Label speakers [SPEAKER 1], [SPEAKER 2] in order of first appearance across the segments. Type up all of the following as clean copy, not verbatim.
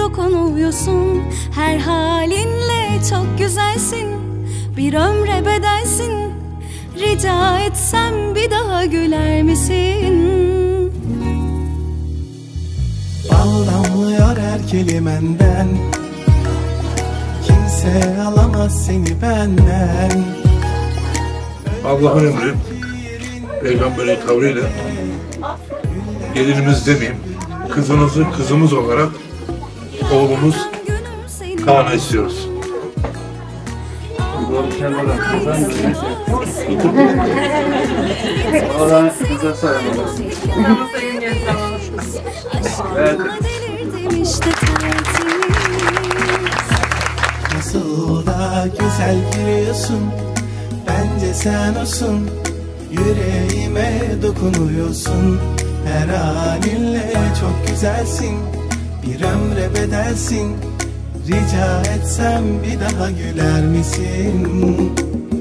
[SPEAKER 1] dokunuyorsun. Her halinle çok güzelsin, bir ömre bedelsin. Rica etsem bir daha güler misin?
[SPEAKER 2] Bal damlıyor her kelimenden, kimse alamaz seni benden.
[SPEAKER 3] Allah'ın emri, Peygamber'in kavliyle gelinimiz demeyeyim, kızınızı kızımız olarak oğlumuz Kaan'ı istiyoruz.
[SPEAKER 2] Nasıl da güzel gülüyorsun, bence sen olsun. Yüreğime dokunuyorsun, her halinle çok güzelsin. Bir ömre bedelsin, rica etsem bir daha güler misin?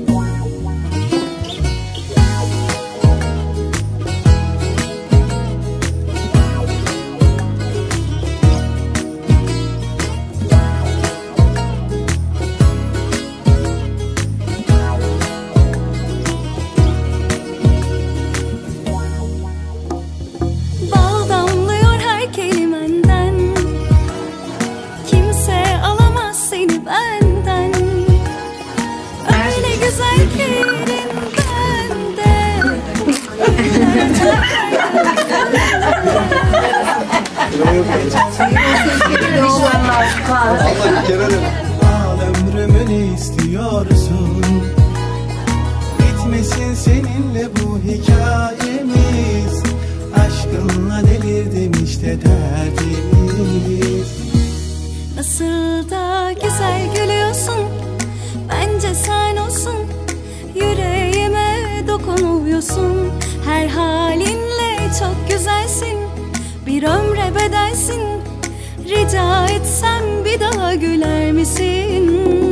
[SPEAKER 2] Al ömrümü istiyorsun, bitmesin seninle bu hikayemiz. Aşkınla delirdim işte derdimiz.
[SPEAKER 1] Nasıl da güzel gülüyorsun, bence sen olsun. Yüreğime dokunuyorsun, her halinle çok güzelsin. Bir ömre bedelsin, rica etsem bir daha güler misin?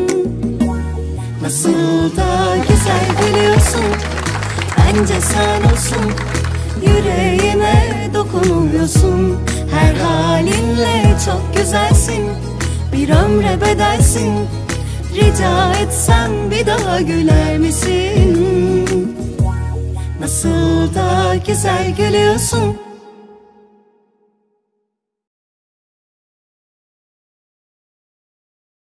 [SPEAKER 1] Nasıl da güzel gülüyorsun, bence sen olsun. Yüreğime dokunuyorsun, her halinle çok güzelsin. Bir ömre bedelsin, rica etsem bir daha güler misin? Nasıl da güzel gülüyorsun,